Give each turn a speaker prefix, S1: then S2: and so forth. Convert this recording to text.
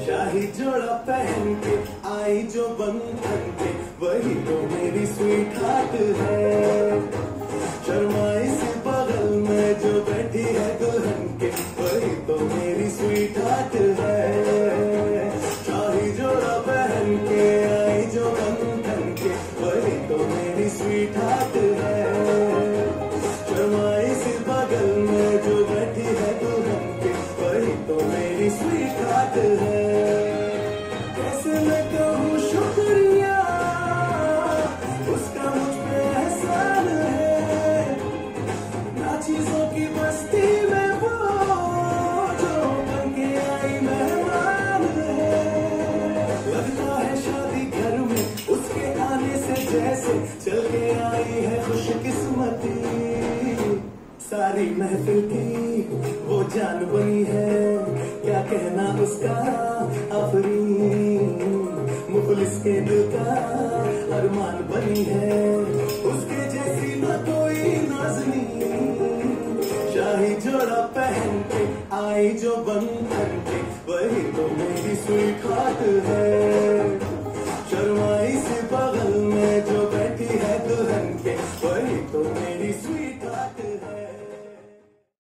S1: शाही जोड़ा पहन के आई जो बंधन के, वही तो मेरी स्वीट हार्ट है। शर्माई से बगल में जो बैठी है दुल्हन के, वही तो मेरी स्वीट हार्ट है। शाही जोड़ा पहन के आई जो बंधन के, वही तो मेरी स्वीट हार्ट है। शर्माई से बगल में जो बैठी है दुल्हन के, वही तो मेरी स्वीट हार्ट है। कैसे मैं कहूँ शुक्रिया, उसका मुझ पे एहसान है। ना चीजों की बस्ती में वो जो बन के आई मेहमान है। लगता है शादी घर में उसके आने से जैसे चल के आई है खुशकिस्मती। सारी महफिल की वो जान बनी है, क्या कहना उसका आफरीन। मुखलिस के दिल का अरमान बनी है, उसके जैसी न कोई नाज़नी। शाही जोड़ा पहन के आई जो बंधन के, वही तो मेरी स्वीट हार्ट है। शर्माई से बगल में जो